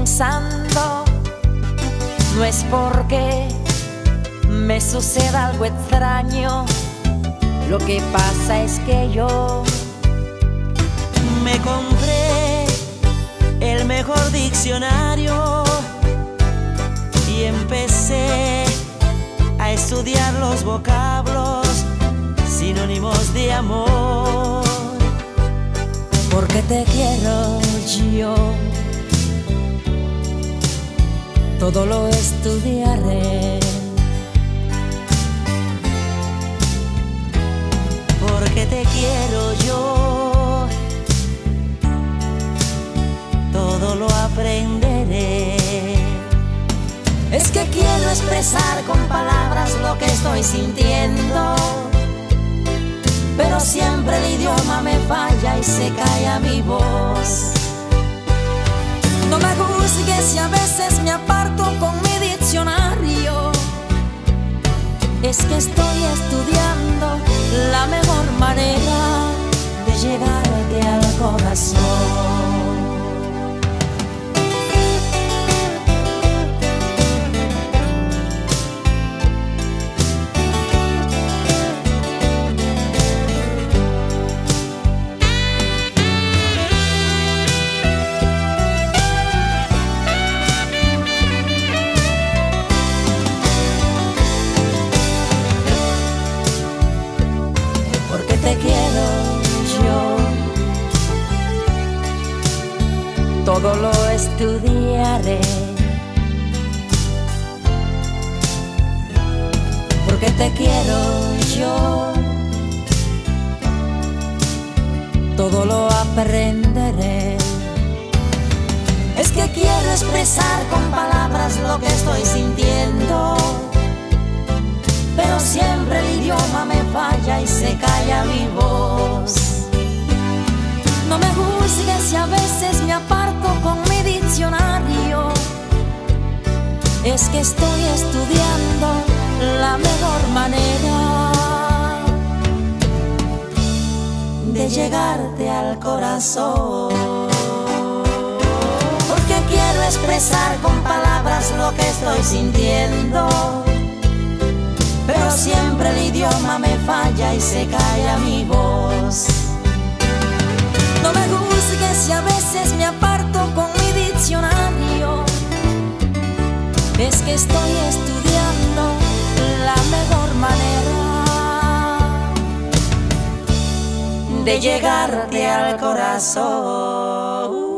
pensando, no es porque me suceda algo extraño, lo que pasa es que yo me compré el mejor diccionario y empecé a estudiar los vocablos, sinónimos de amor. Porque te quiero yo, todo lo estudiaré. Porque te quiero yo, todo lo aprenderé. Es que quiero expresar con palabras lo que estoy sintiendo, pero siempre el idioma me falla y se calla mi voz. No me juzgues si a veces me aparto con mi diccionario, es que estoy estudiando la mejor manera de llegarte al corazón. Te quiero yo, todo lo estudiaré. Porque te quiero yo, todo lo aprenderé. Es que quiero expresar con palabras lo que estoy sintiendo, pero siempre el idioma me falla y se calla mi voz. No me juzgues si a veces me aparto con mi diccionario, es que estoy estudiando la mejor manera de llegarte al corazón. Porque quiero expresar con palabras lo que estoy sintiendo, pero siempre el idioma me falla y se calla mi voz. No me juzgues si a veces me aparto con mi diccionario, es que estoy estudiando la mejor manera de llegarte al corazón.